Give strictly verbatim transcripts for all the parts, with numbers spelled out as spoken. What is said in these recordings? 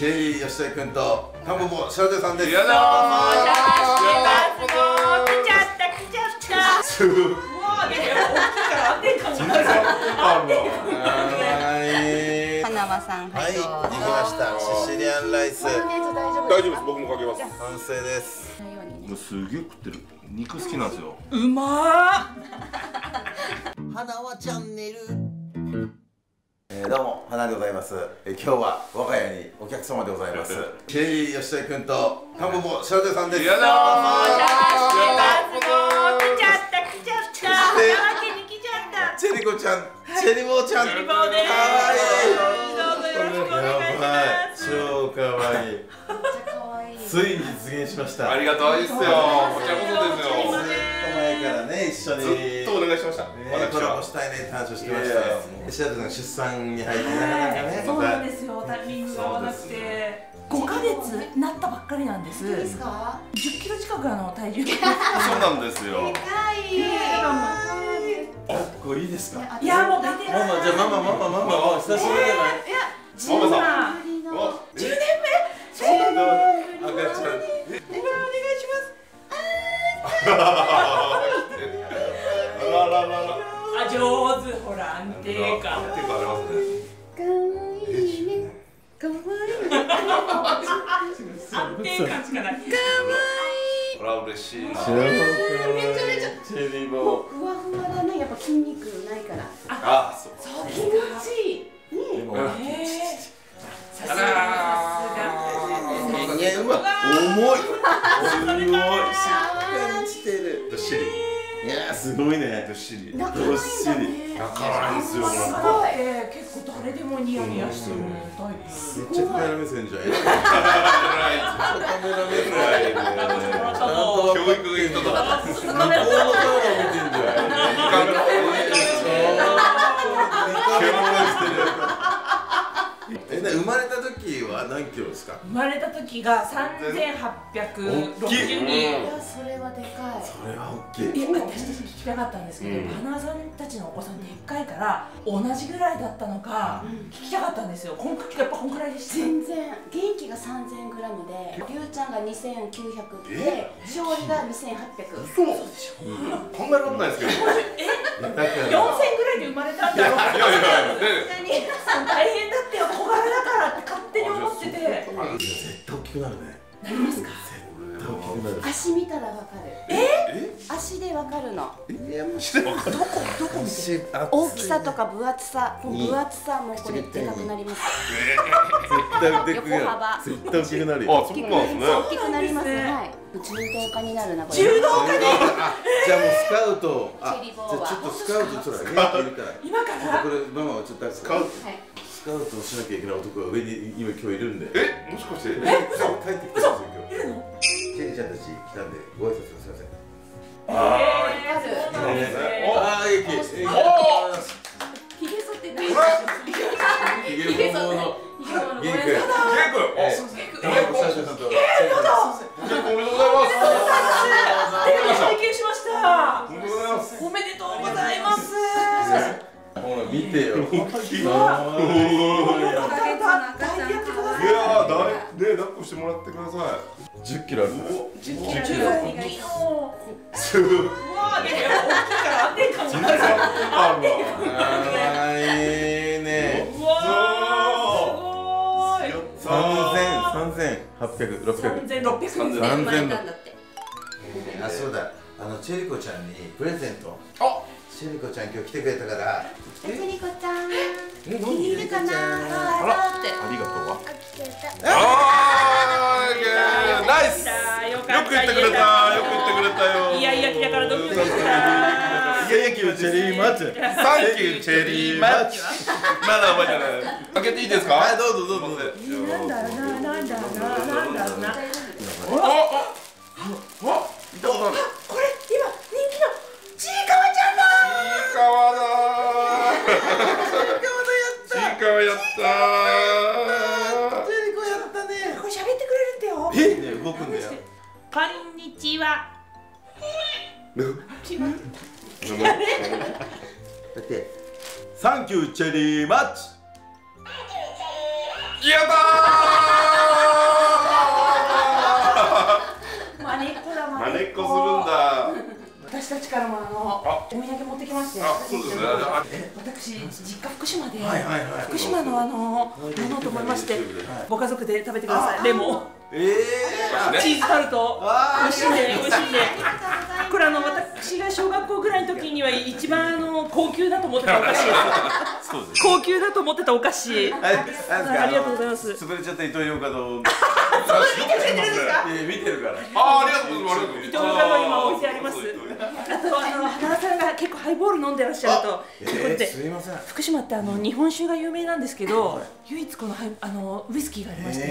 チェリー吉田君とタンポポ少女さんです。 やだー。 来ちゃった来ちゃった。 すごい。 もうね、大きいから安定感がある。 花輪さん、 は、 はいい、 できどうぞ。 ました。シシリアンライス。 マヨネーズ大丈夫大丈夫です。僕もかけます。 完成です。 もうすげえ食ってる。肉好きなんですよ。 うまー。 花輪チャンネル。えー、どうも花でございます。えー、今日は我が家にお客様でございます。チェリー吉田君とタンポポ少女さんです。 やだー。 来ちゃった来ちゃった。香川県に来ちゃった。 チェリコちゃん、チェリボーちゃん。 チェリボーです。 かわいい。 どうぞよろしくお願いします。 超かわいい。ついに実現しました。 ありがとうですよ。こちらこそですよ。 ずっと前からね、一緒にずっとお願いしました。 コラボしたいねって話をしてましたよ。白田君出産に入ってなかなかね。 そうなんですよ。タイミングが合わなくてごかげつなったばっかりなんです。 ですか？ じゅっキロ近くあの体重。 そうなんですよ。 はい。 あ、これいいですか？ いやもうベテラン。 ママ、じゃあママママママ久しぶりじゃない？ いや、 ママさん。 じゅうねんめ。 そうだ。赤ちゃん。 お願いします。 あらららら。 あ、上手、ほら安定感。 安定感ありますね。 かわいいね。かわいい。 安定感しかない。 あら嬉しいな。 めちゃめちゃ。 チェリーボー。 ふわふわだね。やっぱ筋肉ないから。 あ、そう。 そう気持ちいい。 でもええ。さすが。 いや、うまい。重い。すごい。しっかりしてる。 どっしり。 いや、すごいね。 どっしり。 どっしり。 だからですよ。 すごい。結構誰でもニヤニヤしてるタイプ。 めっちゃカメラ目線じゃん。カメラ目線。 教育がいい人だ。 向こうのカメラ見てんじゃん。え、生まれた時は何キロですか？ 生まれた時が三千八百六十二。 いや、それはでかい。 それは大きい。 え、私たち聞きたかったんですけど、花輪さんたちのお子さんでっかいから同じぐらいだったのか聞きたかったんですよ。こんやっぱこんくらいでした。 全然元気がさんぜんグラムで、りゅうちゃんがにせんきゅうひゃくで、勝利がにせんはっぴゃく。 そうでしょ。考えられないですけど。 だから四千ぐらいで生まれたんだろう。 いやいやいや。 大変だってよ、小柄だからって勝手に思ってて。 絶対大きくなるね。 なりますか？ 絶対大きくなる。 足見たらわかる。 え？ 足でわかるの。 いや、もうしてわかる。 どこどこ見て？ 大きさとか分厚さ、もう分厚さもこれでかくなります。 絶対大きくなる。 横幅絶対大きくなるよ。 あ、そうなんですね。 大きくなります。はい。柔道家になるなこれ。 柔道家でじゃあもうスカウト。あ、 チェリボーはじゃあちょっとスカウトちょっと元気いるから。 今からこれママはちょっとスカウトはい。 スカウトをしなきゃいけない男が上に今今日いるんで。 え、もしかして。 帰ってきてるんですよ今日。 いるの？ チェリーちゃんたち来たんでご挨拶すみません。 えー、そうなんですね。 ああ、元気。 ひげ剃ってない。 ひげぼうぼうの元気。 ケイ君。あ、 社長さんと。 ケイ君おめでとうございます。 拝見しました。 おめでとうございます。 おめでとうございます。 ほら見てよ。 大きいな。いやー、だい、ね、抱っこしてもらってください。 じゅっキロある。 じゅっキロ。 すごい。 うわー、でも大きいから安定感がある。 あるわ。 ああ、いいね。 うわー、すごい。 三千三千八百六百。 三千六百。 三千六。 だって。 あ、そうだ。あのチェリコちゃんにプレゼント。 あ、 チェリコちゃん今日来てくれたから。 チェリコちゃん。 気気に入るかな。 あら、 あって。 ありがとうわ。 ああー、ナイス。よく言ってくれた。よく言ってくれたよ。 いやいや、だからドキドキした。 いやいや、今日チェリーマッチ。 サンキューチェリーマッチ。まだ覚えてない。開けていいですか？ はい、どうぞどうぞ。 なんだろうな、なんだろうな、なんだろうな。 あ、あ、 どうぞ。 これ今人気のちいかわちゃんだ。 ちいかわだー。ちいかわやったー。 チェリコやったね。 これ喋ってくれるってよ。 え、ね、動くんだよ。 こんにちは。 だって、サンキューチェリーマッチ。 やったー。 私たちからもあのお土産持ってきまして。 あ、そうですね。 私実家福島ではいはいはい。 福島のあのものと思いまして、ご家族で食べてください。レモン。 ええ。 チーズタルト。美味しいね、美味しいね。これあの私が小学校ぐらいの時には一番あの高級だと思ってたお菓子です。 そうです。 高級だと思ってたお菓子。ありがとうございます。 潰れちゃったイトーヨーカドー。 見てくれてるんですか？ ええ、見てるから。 あ、ありがとうございます。 伊藤が今置いてあります。あとあの花さんが結構ハイボール飲んでらっしゃると。これって福島ってあの日本酒が有名なんですけど、唯一このハイあのウイスキーがありまして、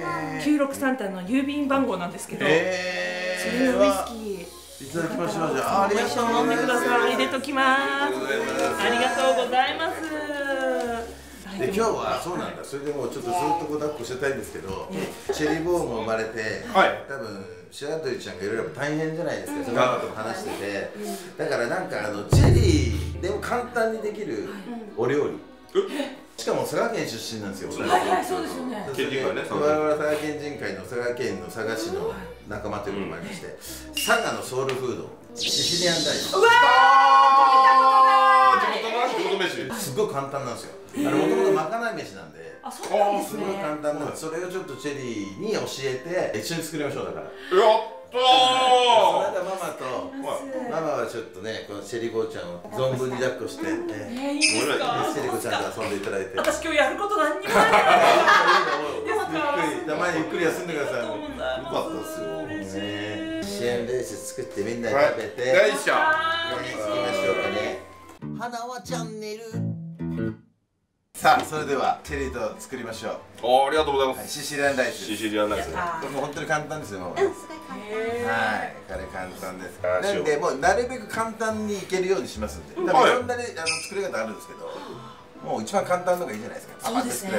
きゅうろくさんってあの郵便番号なんですけど、それのウイスキー。 いただきましょう。じゃあ、ありがとうございます。 飲んでください。入れときます。ありがとうございます。 で今日はそうなんだ。それでもうちょっとずっとこう抱っこしてたいんですけど、チェリーボーも生まれて、多分白鳥ちゃんがいろいろ大変じゃないですか。その後も話してて、だからなんかあのチェリーでも簡単にできるお料理。しかも佐賀県出身なんですよ。 はいはい、そうですよね。 県人会ね。 我々佐賀県人会の佐賀県の佐賀市の仲間ということもありまして、佐賀のソウルフードシシリアンライス。 うわー、地元の地元飯。 すごい簡単なんですよ。あれもともとまかない飯なんで。 あ、そうなんですね。 すごい簡単なんで、それをちょっとチェリーに教えて一緒に作りましょうだから。 やったー。 その間ママとママはちょっとね、このチェリーボーちゃんを存分に抱っこして、 え、いいですか？ チェリーボーちゃんと遊んでいただいて。 私今日やること何にもない。 ゆっくり、たまにゆっくり休んでください。よかったですよ。ね、シエンレース作ってみんなで食べて。 よいしょ。 行きましょうかね。花はチャンネル。さあ、それではチェリーと作りましょう。 あ、ありがとうございます。 シシリアンライス。 シシリアンライス。 これも本当に簡単ですよ。はい、これ簡単です。 あ、 なんでもうなるべく簡単にいけるようにしますんで。多分いろんなね、あの作り方あるんですけど、もう一番簡単のがいいじゃないですか。 そうですね。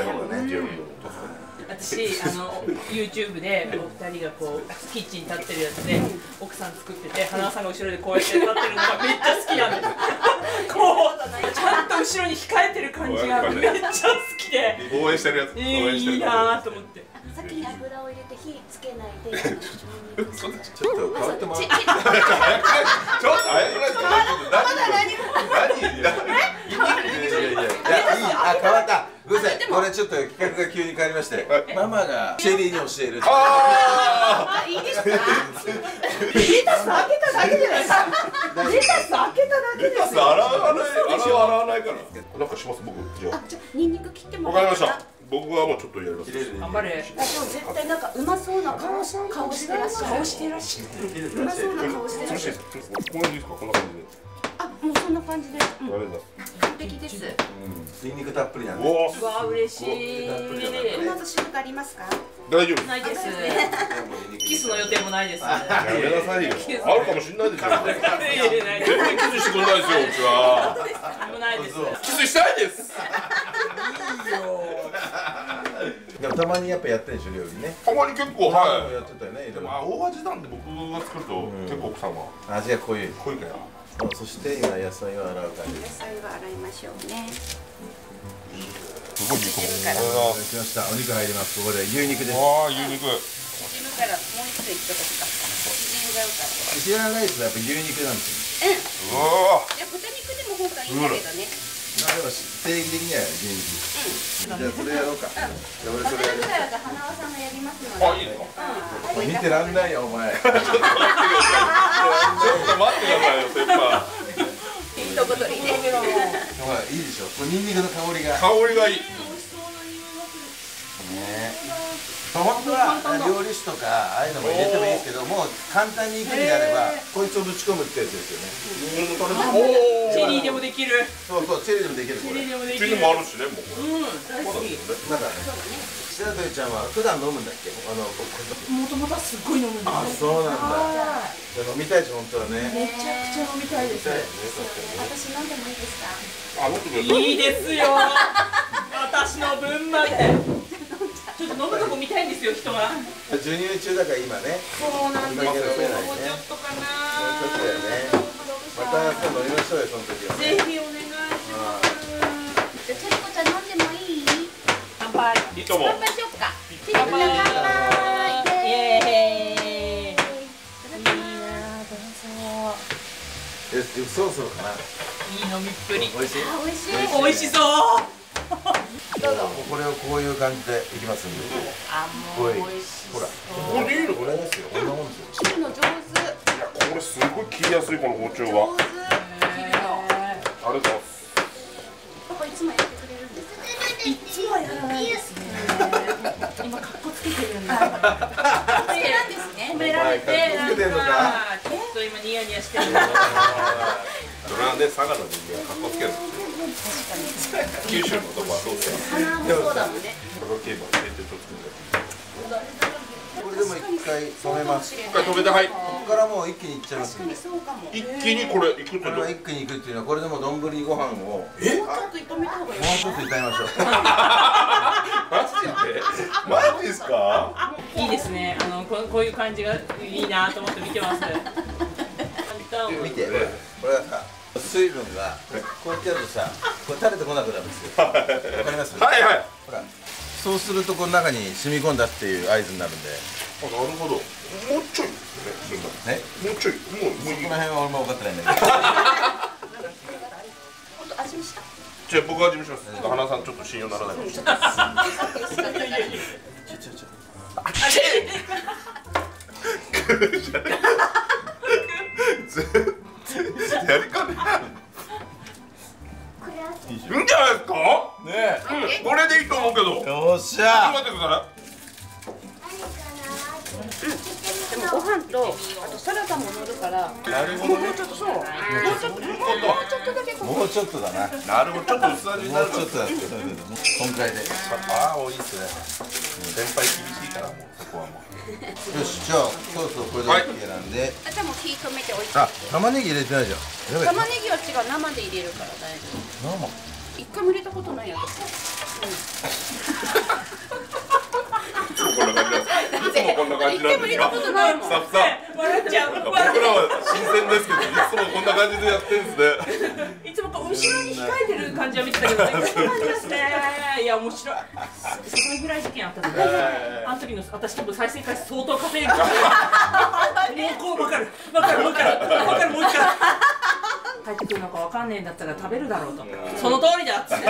私あの YouTube でお二人がこうキッチンに立ってるやつで奥さん作ってて、花さんが後ろでこうやって立ってるのがめっちゃ好きなんです。こうちゃんと後ろに控えてる感じがめっちゃ好きで応援してるやつ。 えー、いいなーと思って。 先に油を入れて火つけないで。 ちょっと変わってもらって。 ちょっと早くないですか。何？何？ あ、変わった。ごめんなさい。これちょっと企画が急に変わりまして、ママがチェリーに教える。 ああ、いいですか？ レタス開けただけじゃないですか。レタス開けただけですよ。 洗わない、洗わないから。なんかします僕。じゃあ。 じゃあニンニク切ってもわらえますか？ かりました。僕はもうちょっとやります。 頑張れ。 絶対なんかうまそうな顔し顔してらっしゃる。 顔してらっしゃる。 うまそうな顔してらっしゃる。 こんな感じですか。こんな感じで。 あ、もうそんな感じで。 あれだ。 完璧です。 ニンニクたっぷりなんで。 おお。 うわ、嬉しい。 この後仕事ありますか？ 大丈夫。 ないです。キスの予定もないです。 やめなさいよ。あるかもしれないですよ。 全全然キスしてくれないですよ。うちは。 もないです。 キスしたいです。 でもたまにやっぱやってるでしょ、料理ね。 たまに結構はい。 やってたよね。 でもあ、大味なんで僕が作ると結構奥さんは味が濃い。 濃いから。 そして今野菜を洗う感じ。 野菜は洗いましょうね。 すごい肉。 来ました。お肉入ります。ここで牛肉です。 わあ、牛肉。 縮むからもう一度いっとこうか。縮んじゃうから。 シシリアンライスはやっぱ牛肉なんですうん。 うわあ。 いや豚肉でも本当はいいんだけどね。 よ。まあでも定義的には牛肉。じゃあそれやろうか。じゃあ俺それやる。 バターフライは花輪さんがやりますので。 あ、いいですか。 うん。 見てらんないよお前。 ちょっと待ってくださいよ、先輩。 一言いいね。 ほらいいでしょ。これニンニクの香りが。 香りがいい。 ね。本当は料理酒とかああいうのも入れてもいいですけど、もう簡単にいくんであればこいつをぶち込むってやつですよね。 おお。 チェリーでもできる。 そうそう、チェリーでもできるこれ。 チェリーでもできチる。 ーズもあるしね、もう。 うん、大好き。 なんか白鳥ちゃんは普段飲むんだっけ？あのもともとはすっごい飲むんです。 あ、そうなんだ。じゃあ飲みたいし本当はね。 めちゃくちゃ飲みたいです。 私飲んでもいいですか？ あ、飲んでください。 いいですよ。私の分まで。ちょっと飲むとこ見たいんですよ、人が。 授乳中だから今ね。 そうなんですよ。もうちょっとかな。 もうちょっとだよね。また今度飲みましょうよ、その時は。 ぜひお願いします。 じゃあチェリコちゃん飲んでもいい？ 乾杯。 いいとも。 乾杯しよっか。チェリコちゃん乾杯。 乾杯。 イエーイ。いいな、どうぞ。 そろそろかな。 いい飲みっぷり。 美味しい。 あ、美味しい。 美味しそう。 どうぞ。 これをこういう感じでいきますんで。 あ、もう美味しい。 ほら、 ここでいいの？ これですよ。こんなもんですよ。 切るの上手。 いや、これすごい切りやすいこの包丁上は。 手。切るの。 ありがとうございます。 パパいつもやってくれるんですか。 いつもはやらないですね。今格好つけてるんで。 好きなんですね。 褒められて、なんつけてんのかかちょっと今ニヤニヤしてる。 それはね、佐賀の人間は格好つける。九州のとこはどうですか。 鼻もそうだもんね。 このケーブル入れてちょっと作これでも一回止めます。 一回止めて、はい。 ここからもう一気にいっちゃいますんで。 確かにそうかも。 一気にこれいくってこれは一気にいくっていうのはこれでも丼ご飯をえ？ ちょっと炒めた方がいい。 もうちょっと炒めましょう。 マジで？マジですか？ いいですね。あのここういう感じがいいなと思って見てます。 見て、これはさ、水分がこうやってやるとさ、これ垂れてこなくなるんですよ。わかります？ はいはい。 ほら、そうするとこの中に染み込んだっていう合図になるんで。 あ、なるほど。もうちょいですね。 ね、 もうちょい。もうもういい。 この辺は俺も分かってないんだけど。 本当味見した。 じゃあ僕は味見します。花さんちょっと信用ならないかもしれない。 ちょちょちょ。 やりかね。いいんじゃないですか？ ねうん、これでいいと思うけど。ちょっえ。よっしゃと待ってくださでもご飯とあとサラダも乗るから。 い。なるほどね。 ちょっとそう。もうちょっともうちょっとだけこもうちょっとだな。 なるほど。ちょっと薄味になるもうちょっとだって。こんくらいで。 ああ、多いですね。先輩厳しいからもうそこはもう。 よし、じゃあそうそうこれで OK なんで。 あ、じゃあもう火止めておいて。 あ、玉ねぎ入れてないじゃん。やべえ。 玉ねぎは違う、生で入れるから大丈夫。 生。 一回も入れたことないやつ。 いつもこんな感じなんです。いつもこんな感じ一なんですか。 回も入れたことないもん。 スタッフさん。 笑っちゃう。 僕らは新鮮ですけど、いつもこんな感じでやってるんですね。 いつもこう後ろに控えてる感じは見てたけど、こういう感じですね。いや面白い。そそぐらい事件あったので、あの時の私多分再生回数相当稼いでる。もうこう分かる分かる分かる分かるもう一回。帰ってくるのかわかんねえんだったら食べるだろうと。その通りだっつって。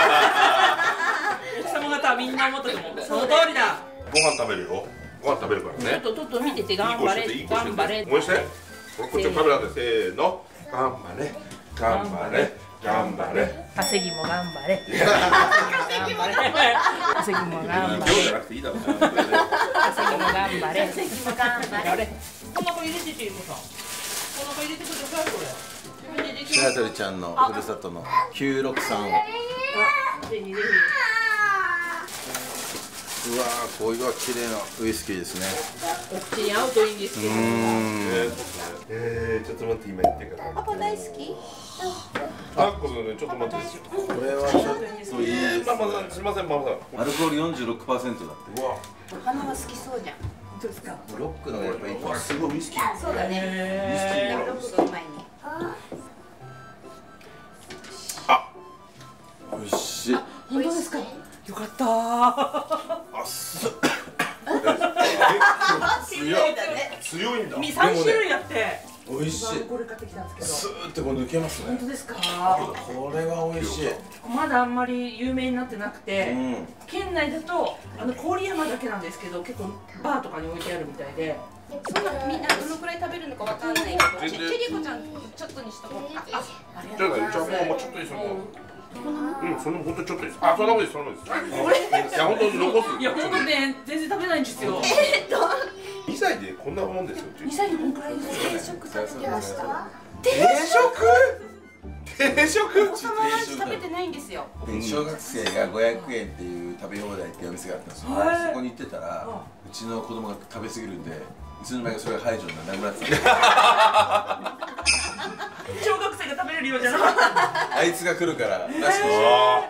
奥様方はみんな思ったと思う。その通りだ。 ご飯食べるよ。ご飯食べるからね。 ちょっとちょっと見てていい頑張れ子してていい子してて。 頑張れ。 もう一回。こっちのカメラでせーの。頑張れ頑張れ頑張れ。 稼ぎも頑張れ。稼ぎも頑張れ。稼ぎも頑張量じゃれ。 なくていいだろう。 稼ぎも頑張れ。 次も頑張れ。 こんな子入れてていいのさ。こんな子入れてくださいこれ。自分でできる。 白鳥ちゃんのふるさとのきゅうろくさんを。 ぜひぜひ。 うわー、こういう綺麗なウイスキーですね。 お口に合うといいんですけど。 うーん。 えー、ちょっと待って今言ってから。 パパ大好き？ あ、これねちょっと待ってですよ。 これはちょっといいですママさんすみませんママさん。 アルコール よんじゅうろくパーセント だって。 うわ。 花は好きそうじゃん。 本当ですか。 ロックのがやっぱいい。 すごいウイスキー。 そうだね。 へロックがうまいね。 美味しい。 本当ですか。よかったー。 あ、す。 強い強いんだ。 み三種類あって。 美味しい。 これ買ってきたんですけど。 スーってこう抜けますね。 本当ですか。 これは美味しい。 まだあんまり有名になってなくて、 うん。 県内だとあの郡山だけなんですけど、結構バーとかに置いてあるみたいで。 そうなの、みんなどのくらい食べるのかわかんないけど、 全然ちちりこちゃんちょっとにしとこうか。あ、ありがじゃあとうございます。 じゃあもうちょっといいですよ。うん、その本当にちょっといいです。あ、その方がいいです、その方がいいです。いや本当に残す。 いや本当ね全然食べないんですよ。 にさいでこんなもんですよ。 にさいでこんくらいですよね。 定食食べてました。 定食？定食？ お友達食べてないんですよ。 小学生がごひゃくえんっていう食べ放題っていうお店があったんですよ。 はいそこに行ってたら、うちの子供が食べ過ぎるんで、いつの間にかそれが排除にならなくなってた。 小学生が食べれるようじゃなかった。 あいつが来るかららしくて。 あ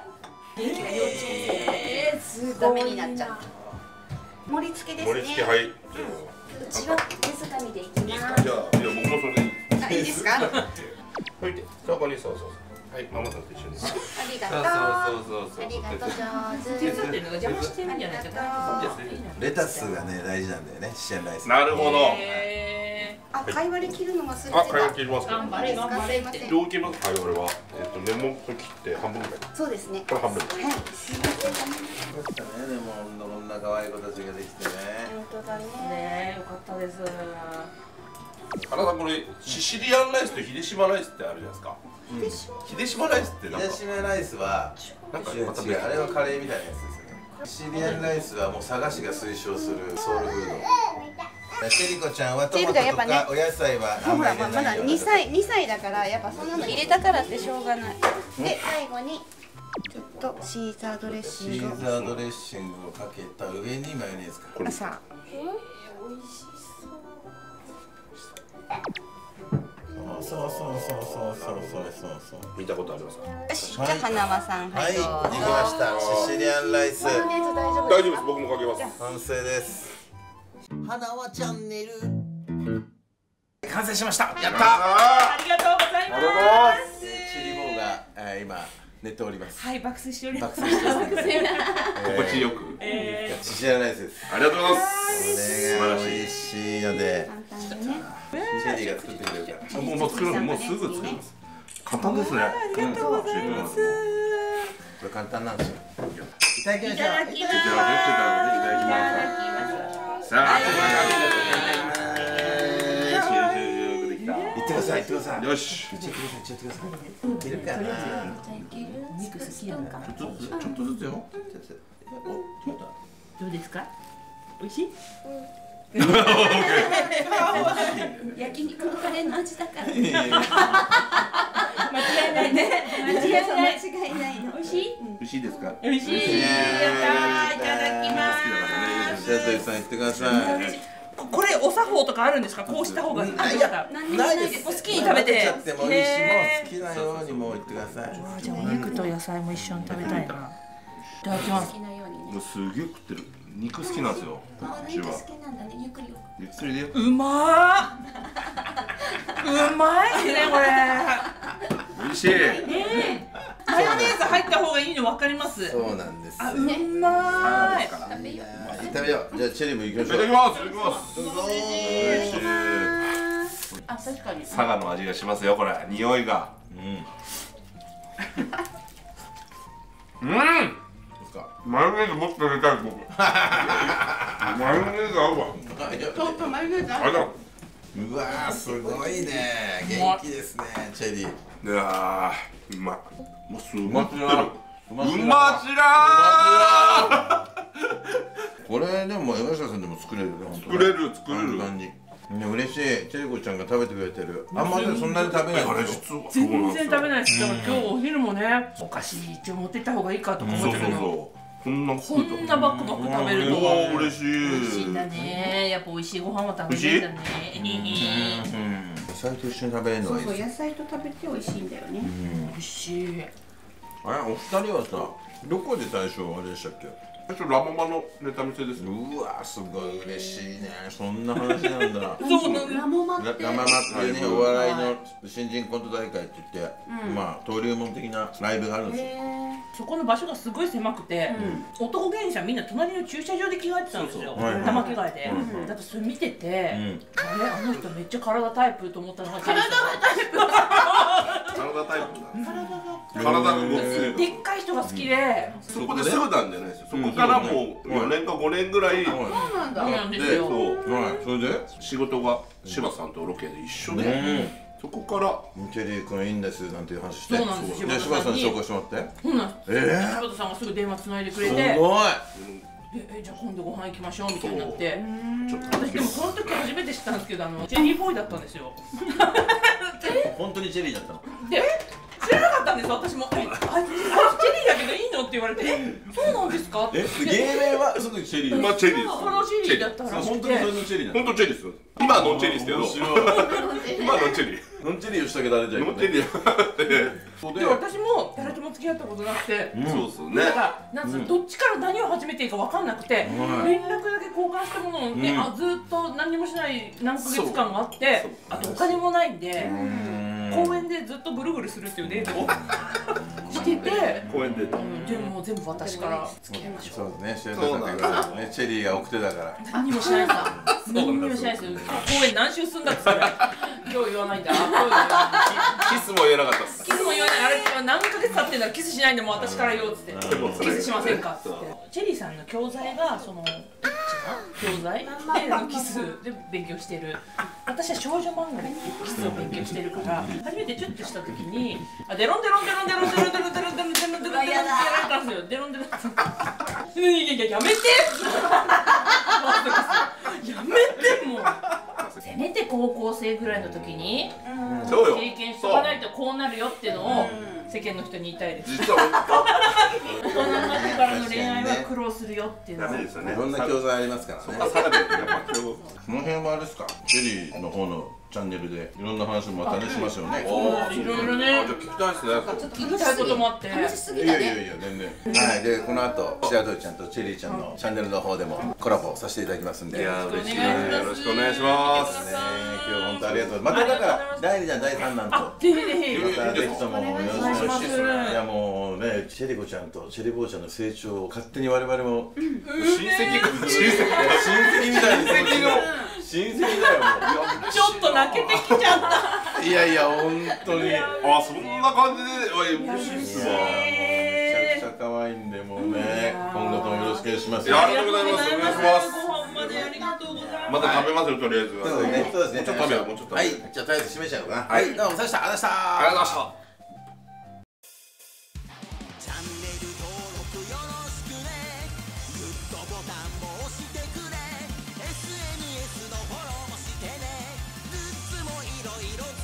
えー、すダごいメになっちゃう。盛り付けあ、 ですね。 盛り付けはい。 うちは手づかみでいきいいですか。 ます。 じゃあ、いや僕もそれでいい。 あ、いいですか？ はい、そこにそうそうそう。はい、ママさんと一緒に。 ありがとう。 そうそうそうそう。 ありがとう上手。 手伝ってるのが邪魔してるんじゃないかな。 レタスがね大事なんだよね、シェンライス。 なるほど。 へーあ、貝割り切るのがする。 あ、貝割り切りますか。 頑張れ頑張れって。 どう切りますか。貝割りは、えっと根元切って半分ぐらい。 そうですね。 これ半分。 はい。すみません。 よかったね、でもこんな可愛い子たちができてね。 本当だね。 ねえ、よかったです。 原さん、これシシリアンライスと秀島ライスってあるじゃないですか。秀島ライスってなんか秀島ライスはなんか違うまた違う、あれはカレーみたいなやつですよね。シリアンライスはもう佐賀市が推奨するソウルフード。チェリコちゃんはトマトとかお野菜はあんまり入れないよ。 にさい、にさいだからやっぱそんなの入れたからってしょうがない。で、最後にちょっとシーザードレッシシングを。 ーザードレッシングをかけた上にマヨネーズか。 これさあ、 そうそうそうそうそうそうそうそう。 見たことありますか。 よし、じゃあ花輪さん、 は、 はいい、 できどうぞ。 ました。シシリアンライスマヨネーズ大丈夫大丈夫です。僕もかけます。 完成です。花輪チャンネル完成しました。やった。 ありがとうございます。 チリボーが、えー、今寝ております。 はい、爆睡しております。 爆睡しております。 心地よく。 えシシリアンライスです。 ありがとうございまこす。 れが美味しいので、 簡単にね。 チェリーが作ってくれるから。 もうもう作るもうすぐ作ります。簡単ですね。あありがとうございます。 これ簡単なんですよ。いただきましょう。 いただきます。 じゃあ、いただきます。さあ、 行ってください、行ってください。 よし。 行ってください、行ってください。いるかな。 肉好きやな。 ちょっとずつ、ちょっとずつよ。 お、ちょっと。 どうですか？美味しい？ 焼肉のカレーの味だから。間違間違いないね。間違いない。 いないの。 美味しい？ 美味しいですか。 美味しい。やったー。いただきます。 白鳥さん、行ってください。 ここれお作法とかあるんですか？こうした方がいいとか。 ないです。 お好きに食べて。 食べちゃってもいいし、もう好きなようにもう言ってください。 じゃあお肉と野菜も一緒に食べたいな。いただきます。 好きなようにね。 もうすげえ食ってる。肉好きなんですよ。 あ、 うちは。 肉好きなんだね。ゆっくりよ。 ゆっくりで。 うまー。うまいねこれ。 美味しい。 マヨネーズ入った方がいいの分かります。 そうなんです。 あ、うまーい。 食べよう。 食べよう。じゃあチェリーも行きましょう。 いただきます。いただきます。 どうぞ。 美味しい。 あ、確かに。 佐賀の味がしますよ。これ匂いが。うん。うん。マヨネーズもっと入れたい僕。マヨネーズ合うわ。 ちょっとマヨネーズあれだ。 うわー、すごいね。元気ですね、チェリー。 いやー、うまい。もうすごい食ってる。 ううまちらー。 これでも山下さんでも作れるね。 作れる作れる。 簡単に。ね、嬉しい。チェリコちゃんが食べてくれてる。あんまりそんなに食べない。 あれ実は全然食べないです。だから今日お昼もね、お菓子一応持ってった方がいいかとか思そうそうったけど、 そう。こんなこんなバックバック食べるとうわ嬉しい。 美味しいんだね。やっぱ美味しいご飯は食べるんだね。 野菜と一緒に食べれるのそうそう、 がいいです。 野菜と食べて美味しいんだよね。 美味しい。 あれ、お二人はさ、どこで最初あれでしたっけ？ 最初ラママのネタ見せです。 うわ、すごい嬉しいね。そんな話なんだ。 そうなんだ。 ラモマって。 ラママっていうね、お笑いの新人コント大会って言って、まあ登竜門的なライブがあるんですよ。 そこの場所がすごい狭くて、男芸人さんみんな隣の駐車場で着替えてたんですよ。玉着替えで。だってそれ見てて、あれあの人めっちゃ体タイプと思ったのが体がタイプ。 体タイプだ。体が動く。 でっかい人が好きで、 そこですぐなんじゃないですよ。そこからもうよねんかごねんぐらい。 そうなんだ。 なんですで、 よ。 そう。 はい、それで仕事が柴さんとロケで一緒で、そこからチェリー君いいんですなんていう話して。 そうなんですよ。 じゃあ柴田さんに紹介してもらって。 そうなんです。 え柴田さんがすぐ電話つないでくれすて、 ごい。 ええじゃあ今度ご飯行きましょうみたいになって。 ちょっと私でもその時初めて知ったんですけど、あのチェリーボーイだったんですよ。 本当にチェリーだったの。 で、知らなかったんです私も。あ、あチェリーだけどいいのって言われて、え、そうなんですかって。 え、芸名はすぐチェリー。 まあチェリーです。 このチェリーだったらしくて。 本当にそれのチェリーなの。 本当チェリーですよ。今のチェリーですけど。 面白い。 今のチェリー。 ノンチェリーをしたけどあれじゃん。 ノンチェリー。 で私も誰とも付き合ったことなくて、 そうっすね。 だからなんつうのどっちから何を始めていいか分かんなくて、連絡だけ交換したもので、あずっと何にもしない何ヶ月間があって、あとお金もないんで公園でずっとぐるぐるするっていうデートをしてて、 公園で。 うん、でも全部私から付き合いましょう。 そうですね、白鳥さんがね、チェリーが奥手だから。 何にもしないさ。何にもしないですよ。公園何周すんだっつったら、今日言わないんだ。今日言わない。 キスも言えなかったっす。 キスも言わない。あれ何ヶ月経ってんだらキスしないんでも私から言おうっつって。キスしませんかっつって。チェリーさんの教材がその教材でキスで勉強してる。私は少女漫画でキスを勉強してるから、初めてチュッとした時に、あ、デロンデロンデロンデロンデロンデロンデロンデロンデロンデロンデロンデロンってやられたんですよ。デロンデロンって。いやいややめて。やめてもう。せめて高校生ぐらいの時に経験しておかないとこうなるよっていうのを世間の人に言いたいです。 実は大人になってからの恋愛は苦労するよっていうの。 ダメですよね。 いろんな教材ありますからね。 サラダってやっぱ今日この辺はあれですか、チェリーの方のチャンネルでいろんな話もまたねしますよね。 いろいろね。 あ、じゃあ聞きたいですね。 ちょっと聞きたいこともあって。 楽しすぎいたね。 やいやいや全然。はい、でこの後白鳥ちゃんとチェリーちゃんのチャンネルの方でもコラボさせていただきますんで。 いやね、 嬉しい。よろしくお願いします。 今日本当ありがとう。まただからだいに弾だいさん弾と。 ぜひぜひ。 またぜひともよろしくお願いします。 いいやもうね、チェリコちゃんとチェリボーちゃんの成長を勝手に我々も親戚が親戚親戚みたいに親戚の親戚だよ。 ちょっと泣けてきちゃった。 いやいや本当に。 あ、そんな感じで、嬉しいっすわ。 めちゃくちゃ可愛いんでもうね、今後ともよろしくお願いします。 いや、ありがとうございます。お願いします。 ご飯までありがとうございます。 また食べますよ、とりあえず。 そうですね。そうですね。 もうちょっと食べよう、もうちょっと。 はい、じゃあとりあえず締めちゃおうかな。はい、どうもさした、ありがとうございました。 ありがとうございました。 チャンネル登録よろしくね。グッドボタンも押してくれ。エスエヌエス のフォローもしてね。グッズもいろいろ